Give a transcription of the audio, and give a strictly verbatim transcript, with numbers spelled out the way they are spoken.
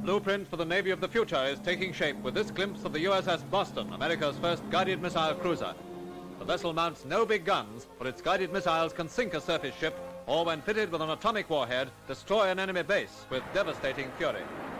blueprint for the Navy of the future is taking shape with this glimpse of the U S S Boston, America's first guided missile cruiser. The vessel mounts no big guns, but its guided missiles can sink a surface ship or, when fitted with an atomic warhead, destroy an enemy base with devastating fury.